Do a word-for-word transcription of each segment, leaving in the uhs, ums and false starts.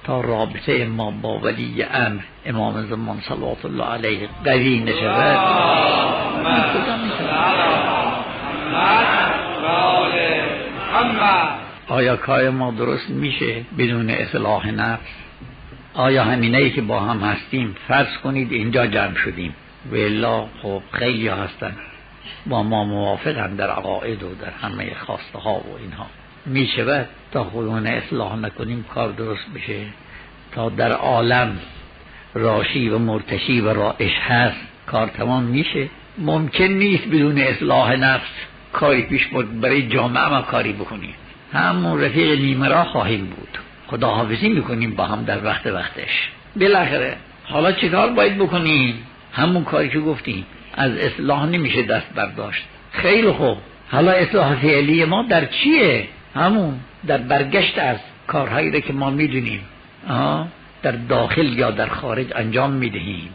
تا رابطه ما با ولی امر امام زمان صلوات الله علیه قوی نشود. آیا کار ما درست میشه بدون اصلاح نفس؟ آیا همینایی که با هم هستیم فرض کنید اینجا جمع شدیم و الا خب خیلی هستن با ما موافقن در عقاید و در همه خواسته ها و اینها، میشود تا خودمون اصلاح نکنیم کار درست بشه؟ تا در عالم راشی و مرتشی و رائش هست کار تمام میشه؟ ممکن نیست بدون اصلاح نفس کاری پیش برد. برای جامعه ما کاری بکنیم، همون رفیق نیمه راه خواهیم بود، خداحافظی میکنیم با هم در وقت وقتش. بالاخره حالا چه کار باید بکنیم؟ همون کاری که گفتیم، از اصلاح نمیشه دست برداشت. خیلی خوب، حالا اصلاح فعلی ما در چیه؟ همون در برگشت از کارهایی را که ما میدونیم در داخل یا در خارج انجام میدهیم.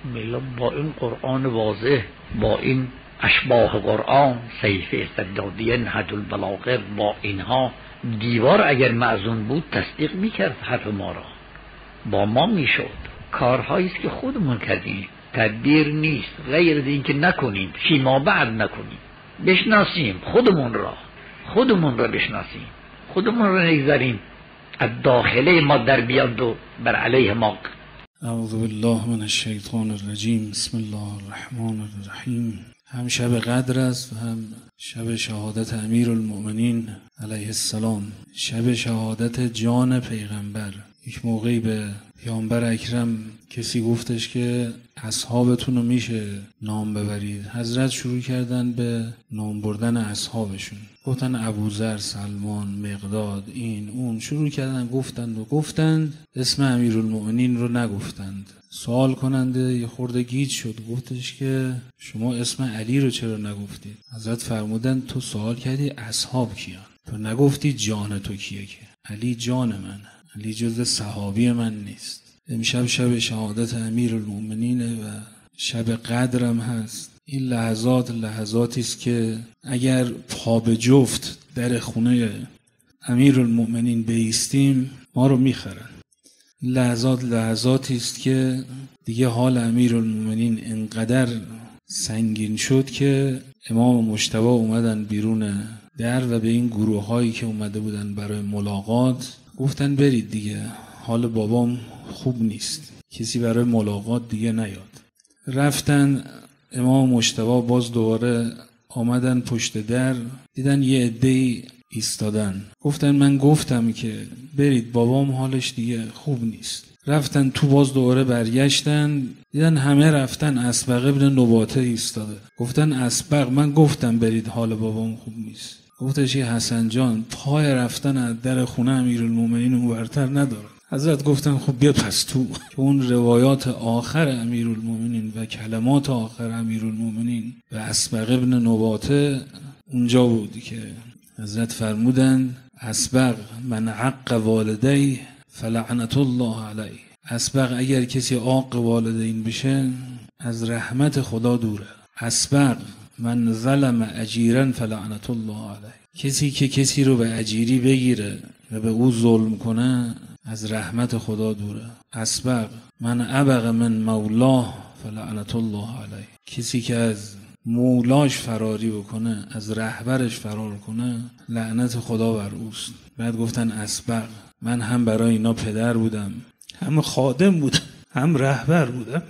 با این قرآن واضح، با این اشباح قرآن، سیف استدادیه، نهج البلاغه، با اینها دیوار اگر معزون بود تصدیق میکرد حرف ما را، با ما میشد. کارهایی است که خودمون کردیم، تدبیر نیست غیر از این که نکنیم، فیما بعد نکنیم. بشناسیم خودمون را، خودمون را بشناسیم، خودمون را نگذاریم از داخله ما در بیاد و بر علیه ما. اعوذ بالله من الشیطان الرجیم. بسم الله الرحمن الرحیم. هم شب قدر است و هم شب شهادت امیرالمؤمنین علیه السلام، شب شهادت جان پیغمبر. یک موقعی به پیامبر اکرم کسی گفتش که اصحابتون رو میشه نام ببرید. حضرت شروع کردن به نام بردن اصحابشون، گفتن ابوذر، سلمان، مقداد، این اون، شروع کردن گفتند و گفتند، اسم امیرالمؤمنین رو نگفتند. سوال کننده یه خورده گیج شد، گفتش که شما اسم علی رو چرا نگفتید؟ حضرت فرمودن تو سوال کردی اصحاب کیان، تو نگفتی جان تو کیه. که علی جان منه، علی جز صحابی من نیست. امشب شب شهادت امیرالمؤمنینه و شب قدرم هست. این لحظات لحظاتی است که اگر پا به جفت در خونه امیرالمؤمنین بایستیم ما رو میخرن. لحظات لحظاتی است که دیگه حال امیرالمؤمنین انقدر سنگین شد که امام مجتبی اومدن بیرون در و به این گروه هایی که اومده بودن برای ملاقات گفتن برید دیگه، حال بابام خوب نیست، کسی برای ملاقات دیگه نیاد. رفتن. امام مجتبی باز دوباره آمدن پشت در، دیدن یه عده‌ای ایستادن، گفتن من گفتم که برید بابام حالش دیگه خوب نیست. رفتن تو، باز دوباره برگشتن، دیدن همه رفتن، اسبق ابن نباته ایستاده، گفتن اسبق من گفتم برید حال بابام خوب نیست. گفتش حسن جان پای رفتن از در خونه امیرالمؤمنین اونورتر نداره. حضرت گفتن خب بیا پس تو، که اون روایات آخر امیرالمؤمنین و کلمات آخر امیرالمؤمنین و اسبق ابن نباته اونجا بود که حضرت فرمودن اسبق من عق والدی فلعنت الله علیه. اسبق اگر کسی عاق والدین بشه از رحمت خدا دوره. اسبق من ظلم اجیرا فلعنت الله علیه. کسی که کسی رو به اجیری بگیره و به او ظلم کنه از رحمت خدا دوره. اسبق من ابق من مولاه فلعنت الله علیه. کسی که از مولاش فراری بکنه، از رهبرش فرار کنه، لعنت خدا بر اوست. بعد گفتن اسبق من هم برای اینا پدر بودم، هم خادم بودم، هم رهبر بودم.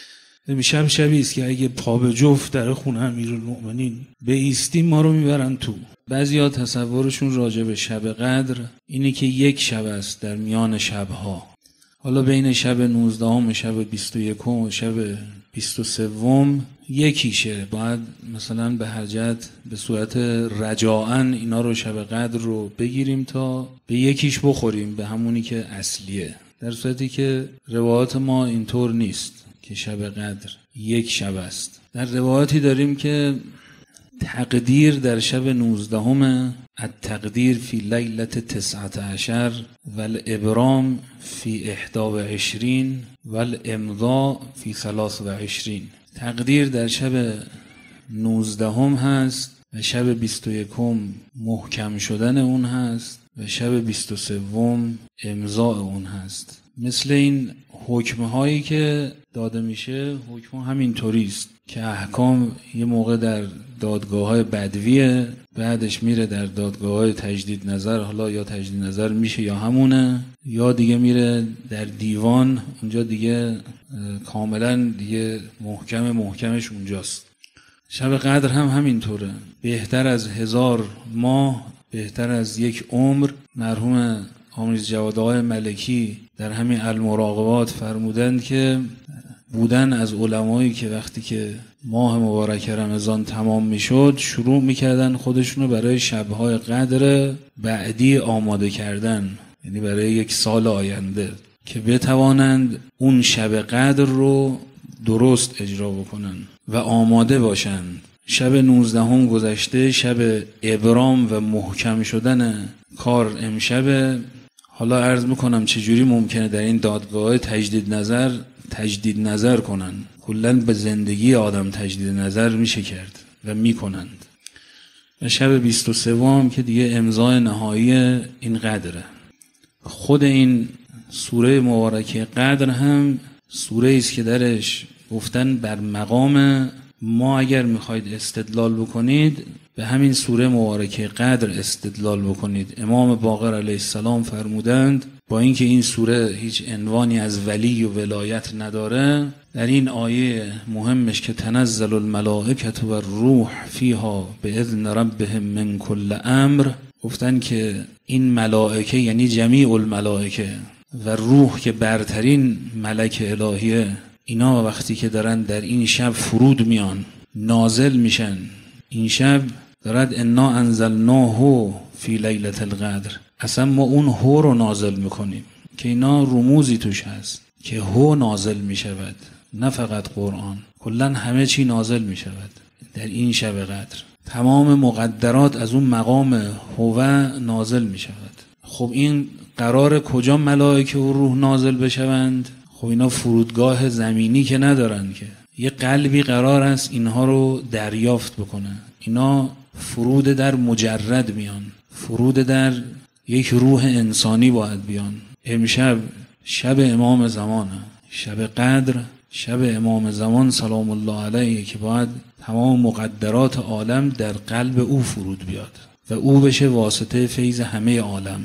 شب شبی است که اگه پا به جفت در خونه امیرالمؤمنین بایستیم ما رو میبرن تو. بعضیا تصورشون راجع به شب قدر اینه که یک شب است در میان شبها. حالا بین شب نوزدهم و شب بیست و یکم و شب بیست و سوم یکیشه، باید مثلا به هر جهت به صورت رجاعن اینا رو شب قدر رو بگیریم تا به یکیش بخوریم، به همونی که اصلیه. در صورتی که روایات ما اینطور نیست که شب قدر یک شب است. در روایاتی داریم که تقدیر در شب نوزدهم، التقدیر فی لیلت تسعت عشر و الابرام فی احدا و عشرین و الامضا فی ثلاث و عشرین. تقدیر در شب نوزدهم هست و شب بیست و یکم محکم شدن اون هست و شب بیست و سوم امضاء اون هست. مثل این حکمه هایی که داده میشه، حکم همین طوریست که احکام یه موقع در دادگاه های بدویه، بعدش میره در دادگاه های تجدید نظر، حالا یا تجدید نظر میشه یا همونه، یا دیگه میره در دیوان، اونجا دیگه کاملا دیگه محکم محکمش اونجاست. شب قدر هم همینطوره، بهتر از هزار ماه، بهتر از یک عمر. مرحوم آمریز جواد آقای ملکی در همین المراقبات فرمودند که بودن از علمایی که وقتی که ماه مبارک رمضان تمام میشد شروع میکردن خودشونو برای شبهای قدر بعدی آماده کردن، یعنی برای یک سال آینده که بتوانند اون شب قدر رو درست اجرا بکنن و آماده باشن. شب نوزدهم گذشته، شب ابرام و محکم شدن کار امشب. حالا عرض میکنم چجوری ممکنه در این دادگاه تجدید نظر تجدید نظر کنن. کلاً به زندگی آدم تجدید نظر میشه کرد و میکنند. و شب بیست و سوم که دیگه امضای نهایی این قدره. خود این سوره مبارکه قدر هم سوره است که درش گفتن بر مقام ما اگر میخواید استدلال بکنید به همین سوره مبارکه قدر استدلال بکنید. امام باقر علیه السلام فرمودند با اینکه این سوره هیچ عنوانی از ولی و ولایت نداره، در این آیه مهمش که تنزل الملائکه و الروح فیها باذن ربهم من کل امر، گفتن که این ملائکه یعنی جمیع الملائکه و روح که برترین ملک الهیه، اینا وقتی که دارن در این شب فرود میان، نازل میشن. این شب دارد انا انزلناه فی لیلة القدر، اصلا ما اون هو رو نازل میکنیم که اینا رموزی توش هست که هو نازل میشود، نه فقط قرآن، کلن همه چی نازل میشود در این شب قدر. تمام مقدرات از اون مقام هو نازل میشود. خب این قرار کجا ملائکه و روح نازل بشوند؟ خب اینا فرودگاه زمینی که ندارن که، یه قلبی قرار است اینها رو دریافت بکنه. اینا فرود در مجرد میان، فرود در یک روح انسانی باید بیان. امشب شب امام زمانه، شب قدر شب امام زمان سلام الله علیه که باید تمام مقدرات عالم در قلب او فرود بیاد و او بشه واسطه فیض همه عالم.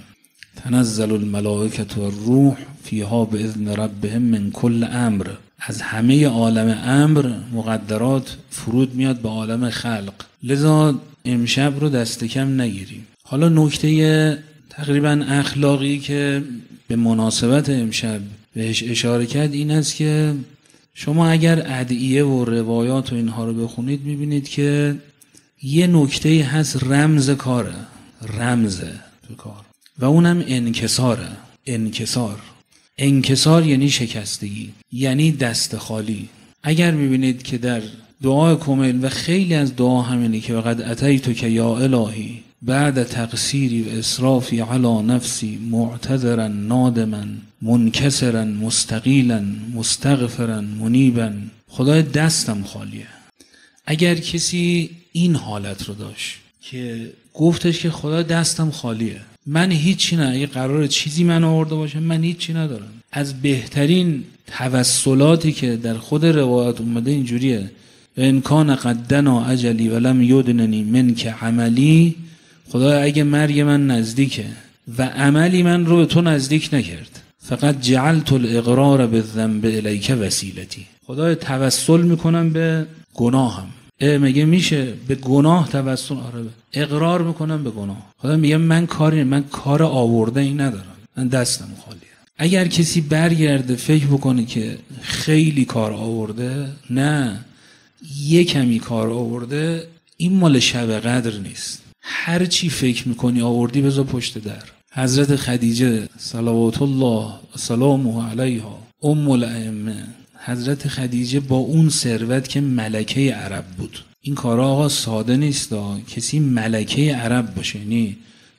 تنزل الملائکه و الروح فیها باذن ربهم من کل امر، از همه عالم امر مقدرات فرود میاد به عالم خلق. لذا امشب رو دست کم نگیریم. حالا نکته تقریبا اخلاقی که به مناسبت امشب بهش اشاره کرد این است که شما اگر ادعیه و روایات و اینها رو بخونید میبینید که یه نکته هست، رمز کاره، رمزه تو کار، و اونم انکساره. انکسار انکسار یعنی شکستگی، یعنی دست خالی. اگر میبینید که در دعای کمیل و خیلی از دعا همینه که وقد اتیتو که یا الهی بعد تقصیری و اسرافی علی نفسی معتذرا نادما منکسرا مستقیلا مستغفرا منیبا، خدای دستم خالیه. اگر کسی این حالت رو داشت که گفتش که خدا دستم خالیه، من هیچی نه، اگه قرار چیزی من آورده باشه من هیچی ندارم، از بهترین توسلاتی که در خود روایات اومده اینجوریه و ان کان قدنا اجلی ولم یدننی منک عملی، خدا اگه مرگ من نزدیکه و عملی من رو به تو نزدیک نکرد، فقط جعلت الاقرار بالذنب الیک وسیلتی، خدا توسل میکنم به گناهم. مگه میشه به گناه توسل؟ آره، اقرار میکنم به گناه. خدا میگه من کاری من کار آورده ای ندارم، من دستم خالیه. اگر کسی برگرده فکر بکنه که خیلی کار آورده، نه یه کمی کار آورده، این مال شب قدر نیست. هر چی فکر میکنی آوردی بذار پشت در. حضرت خدیجه صلوات الله سلامه علیها ام الائمه، حضرت خدیجه با اون ثروت که ملکه عرب بود، این کارا آقا ساده نیست، کسی ملکه عرب باشه، یعنی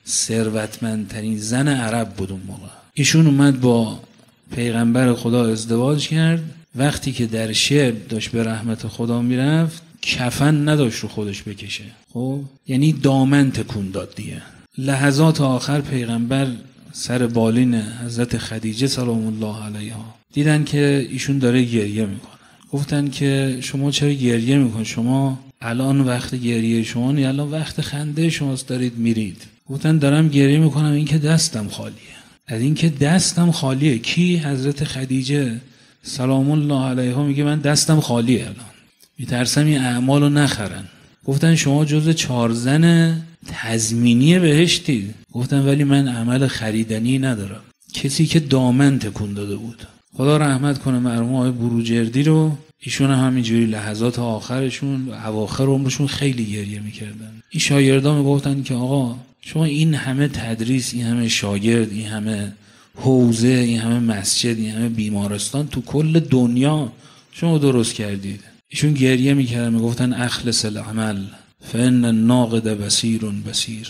ثروتمندترین زن عرب بود اون موقع. ایشون اومد با پیغمبر خدا ازدواج کرد، وقتی که در شب داشت به رحمت خدا میرفت کفن نداشت رو خودش بکشه، خب یعنی دامن تکون داد دیگه. لحظات آخر پیغمبر سر بالین حضرت خدیجه سلام الله علیها دیدن که ایشون داره گریه میکنه. گفتن که شما چرا گریه میکنید؟ شما الان وقت گریه شما نیست، الان وقت خنده شماست، دارید میرید. گفتن دارم گریه میکنم این که دستم خالیه. از این که دستم خالیه کی؟ حضرت خدیجه سلام الله علیها میگه من دستم خالیه، الان میترسم این اعمالو نخرن. گفتن شما جز چهار زن تضمینی بهشتی. گفتن ولی من عمل خریدنی ندارم. کسی که دامن تکون داده بود. خدا رحمت کنه مرحوم آقای بروجردی رو، ایشون هم همینجوری لحظات آخرشون اواخر عمرشون خیلی گریه میکردن. این شاگردان میگفتن که آقا شما این همه تدریس، این همه شاگرد، این همه حوزه، این همه مسجد، این همه بیمارستان تو کل دنیا شما درست کردید. ایشون گریه میکردن میگفتن اخلص العمل فان الناقد بصیر بصیر.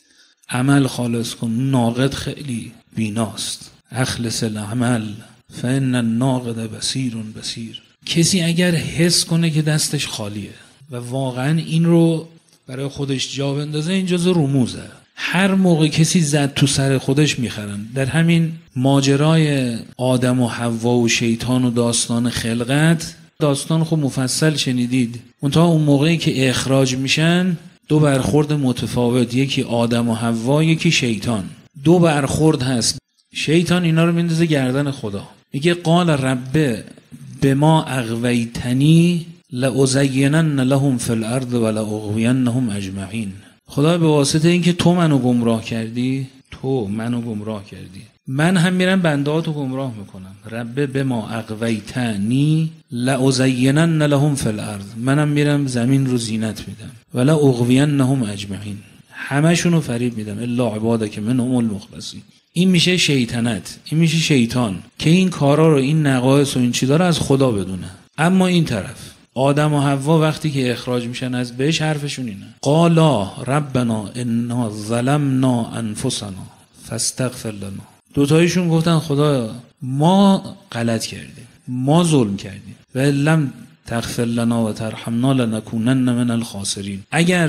عمل خالص کن، ناقد خیلی بیناست. اخلص العمل فان الناقد بصیر بصیر. کسی اگر حس کنه که دستش خالیه و واقعا این رو برای خودش جا بندازه، این جزو رموزه. هر موقع کسی زد تو سر خودش میخرن. در همین ماجرای آدم و حوا و شیطان و داستان خلقت، داستان خب مفصل شنیدید. منتها اون موقعی که اخراج میشن دو برخورد متفاوت، یکی آدم و حوا، یکی شیطان. دو برخورد هست. شیطان اینا رو میندازه گردن خدا، میگه قال رب بما اغویتنی لازینن لهم فی الارض ولاغوینهم اجمعین. خدا به واسطه اینکه تو منو گمراه کردی، تو منو گمراه کردی، من هم میرم بندهاتو گمراه میکنم. رب بما اغویتنی لازینن لهم فی الارض، منم میرم زمین رو زینت میدم. ولاغوینهم اجمعین، همشونو فریب میدم الا عبادک منهم المخلصین. این میشه شیطنت، این میشه شیطان که این کارا رو، این نقایص و این چیزا رو از خدا بدونه. اما این طرف آدم و حوا وقتی که اخراج میشن از بهش، حرفشون اینه قالا ربنا انا ظلمنا انفسنا فاستغفر لنا. دوتایشون گفتن خدا ما غلط کردیم، ما ظلم کردیم، و لم تغفر لنا و ترحمنا لنکونن من الخاسرین. اگر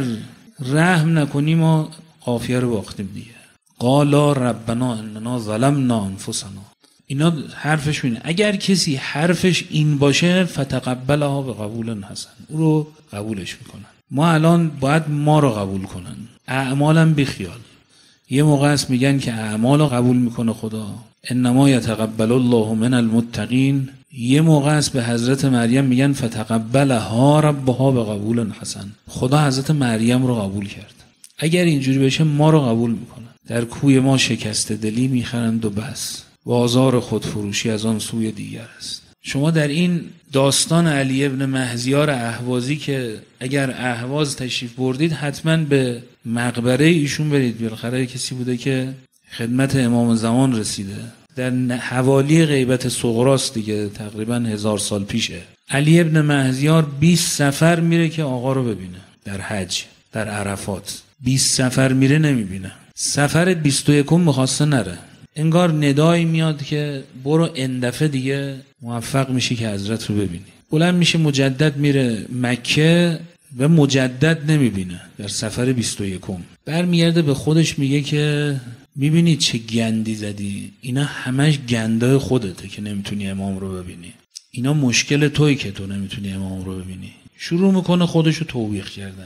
رحم نکنی ما قافیه رو باختیم دیگه. قالا ربنا اننا ظلمنا انفسنا. اینا حرفش اینه. اگر کسی حرفش این باشه فتقبلها به قبول حسن، او رو قبولش میکنن. ما الان باید ما رو قبول کنن، اعمالم بخیال. یه موقع است میگن که اعمال رو قبول میکنه خدا، انما یتقبل الله من المتقین. یه موقع است به حضرت مریم میگن فتقبلها ربها به قبول حسن، خدا حضرت مریم رو قبول کرد. اگر اینجوری بشه ما رو قبول میکنن. در کوی ما شکست دلی میخرند و بس، بازار خودفروشی از آن سوی دیگر است. شما در این داستان علی ابن مهزیار اهوازی که اگر اهواز تشریف بردید حتما به مقبره ایشون برید، بالاخره کسی بوده که خدمت امام زمان رسیده. در حوالی غیبت صغراست دیگه، تقریبا هزار سال پیشه. علی ابن مهزیار بیست سفر میره که آقا رو ببینه در حج، در عرفات. بیست سفر میره نمیبینه. سفر بیست و یکم میخواسته نره، انگار ندایی میاد که برو اندفعه دیگه موفق میشی که حضرت رو ببینی. بلند میشه مجدد میره مکه و مجدد نمیبینه در سفر بیست و یکم. برمیگرده به خودش میگه که میبینی چه گندی زدی، اینا همش گندای خودته که نمیتونی امام رو ببینی، اینا مشکل توی که تو نمیتونی امام رو ببینی. شروع میکنه خودشو توبیخ کردن.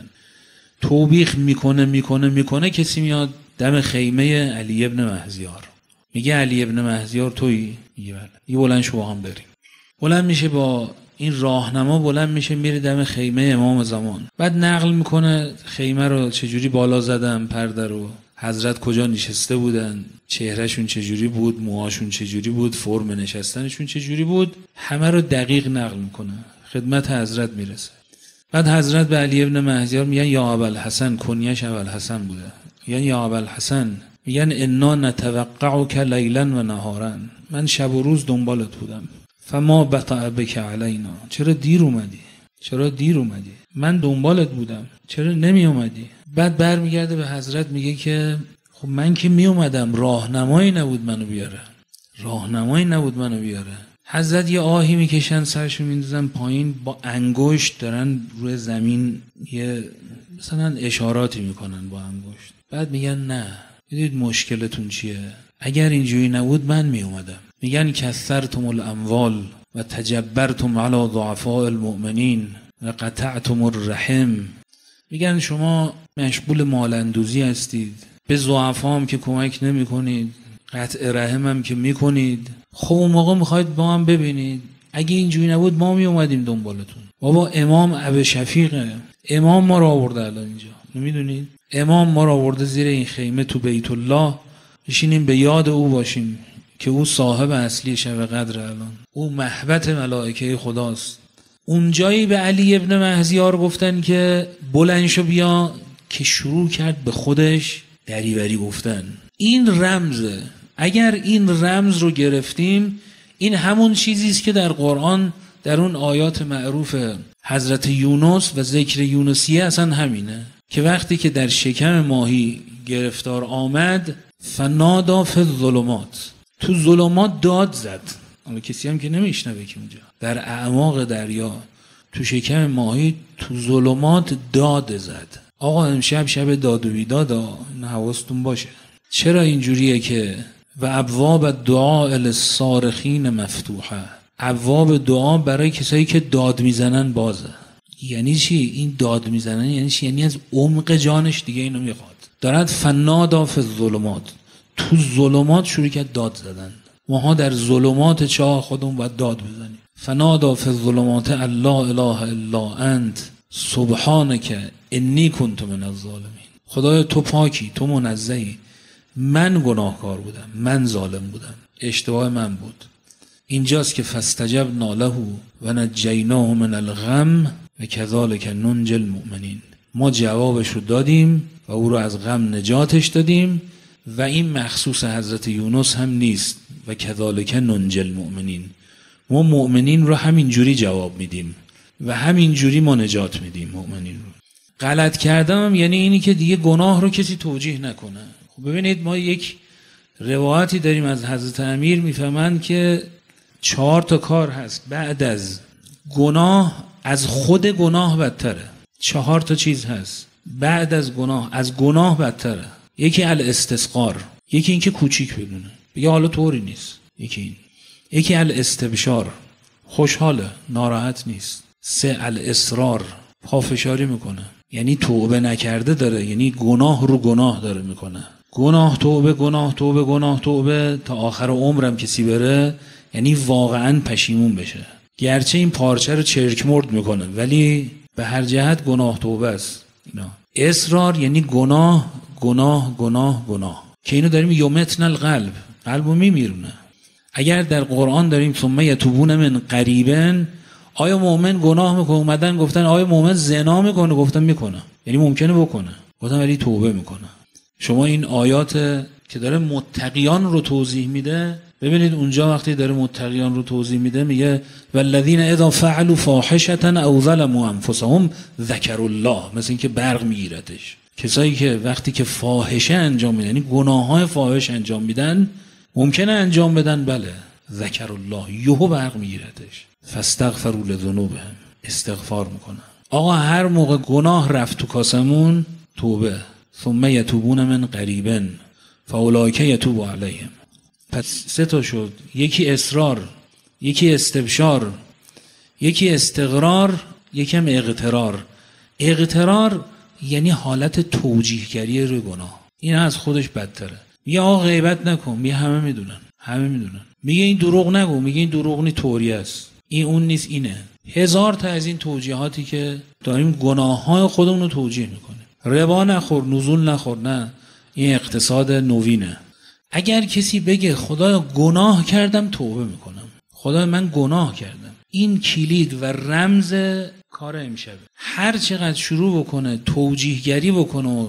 توبیخ میکنه میکنه میکنه کسی میاد دم خیمه علی ابن مهزیار، میگه علی ابن مهزیار تویی؟ میگه بله. یه بلند شو با هم بریم. بلند میشه با این راهنما، بلند میشه میره دم خیمه امام زمان. بعد نقل میکنه خیمه رو چجوری بالا زدن، پرده رو، حضرت کجا نشسته بودن، چهرهشون چجوری بود، موهاشون چجوری بود، فرم نشستنشون چجوری بود، همه رو دقیق نقل میکنه. خدمت حضرت میرسه. بعد حضرت به علی ابن مهزیار میگن یا ابوالحسن، کنیش ابوالحسن بوده، میگن یا ابوالحسن، میگن انا نتوقعک لیلا و نهارا، من شب و روز دنبالت بودم. فما بطأ بک علینا، چرا دیر اومدی؟ چرا دیر اومدی؟ من دنبالت بودم، چرا نمی اومدی؟ بعد برمیگرده به حضرت میگه که خب من که می اومدم، راهنمایی نبود منو بیاره، راهنمایی نبود منو بیاره. حضرت یه آهی میکشن، سرشو میندازن پایین، با انگشت دارن روی زمین یه مثلا اشاراتی میکنن با انگشت. بعد میگن نه، میدونید مشکلتون چیه؟ اگر اینجوری نبود من میومدم. میگن کثرتم الاموال و تجبرتم علی ضعفاء المؤمنین و قطعتم الرحم. میگن شما مشغول مالندوزی هستید، به ضعفا هم که کمک نمی کنید، قطع رحم هم که میکنید. خب اون موقع میخواید با هم ببینید اگه اینجوری نبود ما میومدیم دنبالتون. بابا امام ابو شفیقه، امام ما رو آورده الان اینجا، نمیدونید؟ امام ما رو آورده زیر این خیمه تو بیت الله، بشینیم به یاد او باشیم که او صاحب اصلی شب قدر، الان او محبت ملائکه خداست. اونجایی به علی ابن مهزیار گفتن که بلند شو بیا، که شروع کرد به خودش دریوری گفتن. این رمزه. اگر این رمز رو گرفتیم، این همون چیزی است که در قرآن در اون آیات معروف حضرت یونس و ذکر یونسیه اصلا همینه، که وقتی که در شکم ماهی گرفتار آمد، فنادا فی الظلمات، تو ظلمات داد زد. حالا کسی هم که نمیشنوه که اونجا در اعماق دریا تو شکم ماهی تو ظلمات داد زد. آقا امشب شب داد و بیدادا، این حواستون باشه. چرا اینجوریه که و ابواب دعا للصارخین مفتوحه، ابواب دعا برای کسایی که داد میزنن بازه. یعنی چی این داد میزنن؟ یعنی چی؟ یعنی از عمق جانش دیگه اینو میخواد. دارد فنادا فی الظلمات، تو ظلمات شروع کرد داد زدن. ماها در ظلمات چاه خودمون باید داد بزنیم. فنادا فی الظلمات الله اله الا انت سبحانک انی کنت من الظالمین. خدای تو پاکی، تو منزهی، من گناهکار بودم، من ظالم بودم، اشتباه من بود. اینجاست که فاستجبنا له و نجیناه من الغم و کذالک ننجی المؤمنین. ما جوابش رو دادیم و او رو از غم نجاتش دادیم. و این مخصوص حضرت یونس هم نیست، و کذالک ننجی المؤمنین. ما مؤمنین رو همین جوری جواب میدیم و همین جوری ما نجات میدیم مؤمنین رو. غلط کردم یعنی اینی که دیگه گناه رو کسی توجیه نکنه. خب ببینید ما یک روایتی داریم از حضرت امیر، میفهمند که چهار تا کار هست بعد از گناه، از خود گناه بدتره. چهار تا چیز هست بعد از گناه، از گناه بدتره. یکی الاستسقار، یکی این که کوچیک بدونه بگه حالا طوری نیست، یکی این. یکی الاستبشار، خوشحاله ناراحت نیست. سه الاصرار، پافشاری میکنه، یعنی توبه نکرده داره، یعنی گناه رو گناه داره میکنه. گناه توبه، گناه توبه، گناه توبه تا آخر عمرم کسی بره، یعنی واقعا پشیمون بشه. گرچه این پارچه رو چرک مرد میکنه ولی به هر جهت گناه توبه است. اینا اصرار یعنی گناه گناه گناه گناه، که اینو داریم یومتن القلب، قلبو میمیرونه. اگر در قرآن داریم ثم یتوبون من قریبن، آیا مؤمن گناه میکنه؟ اومدن گفتن آیا مؤمن زنا میکنه؟ گفتن میکنه، یعنی ممکنه بکنه، گفتن ولی توبه میکنه. شما این آیات که داره متقیان رو توضیح میده، ببینید اونجا وقتی داره متقیان رو توضیح میده میگه والذین اذا فعلوا فاحشة او ظلموا انفسهم ذکروا الله، مثل این که برق میگیرتش. کسایی که وقتی که فاحشه انجام میدن، یعنی گناههای فاحش انجام میدن، ممکنه انجام بدن، بله، ذکر الله، یهو برق میگیرتش. فاستغفروا لذنوبهم، استغفار میکنن. آقا هر موقع گناه رفت تو کاسمون، توبه. ثم یتوبون من قریبن فاولئک یتوب علیهم. پس سه تا شد، یکی اصرار، یکی استبشار، یکی استقرار، یکی هم اغترار. اغترار یعنی حالت توجیهگری روی گناه، این از خودش بدتره. میگه آقا غیبت نکن، میگه همه میدونن، همه میدونن. میگه این دروغ نگو، میگه این دروغ نی، طوری است، این اون نیست، اینه. هزار تا از این توجیهاتی که داریم گناههای خودمون رو توجیه میکنیم. ربا نخور، نزول نخور، نه، این اقتصاد نوینه. اگر کسی بگه خدایا گناه کردم توبه میکنم، خدایا من گناه کردم، این کلید و رمز کار امشبه. هر چقدر شروع بکنه توجیهگری بکنه و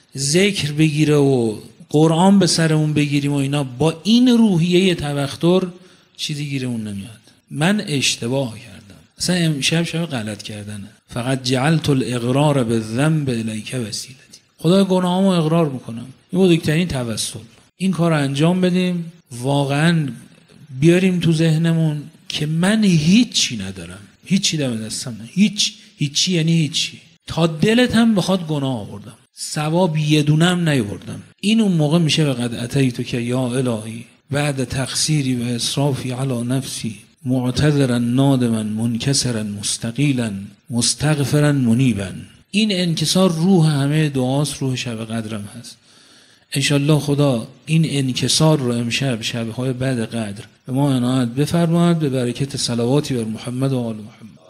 ذکر بگیره و قرآن به سرمون بگیریم و اینا، با این روحیه تبختر چیزی گیره اون نمیاد. من اشتباه کردم، اصلا امشب شب غلط کردنه. فقط جعلت الاقرار بالذنب الیک وسیلتی، خدا گناهامو اقرار میکنم، این بزرگترین توسل. این کار انجام بدیم، واقعا بیاریم تو ذهنمون که من هیچی ندارم، هیچی در دستم نه، هیچ هیچی، یعنی هیچی. تا دلت هم بخواد گناه آوردم، ثواب یه دونم نیوردم. این اون موقع میشه به قد اتیتو که یا الهی بعد تقصیری و اسرافی علی نفسی معتذرا نادما منکسرا مستقیلا مستغفرا منیبا. این انکسار روح همه دعاست، روح شب قدرم هست. انشالله خدا این انکسار رو امشب شبهای بعد قدر به ما عنایت بفرماید به برکت صلواتی بر محمد و آل محمد.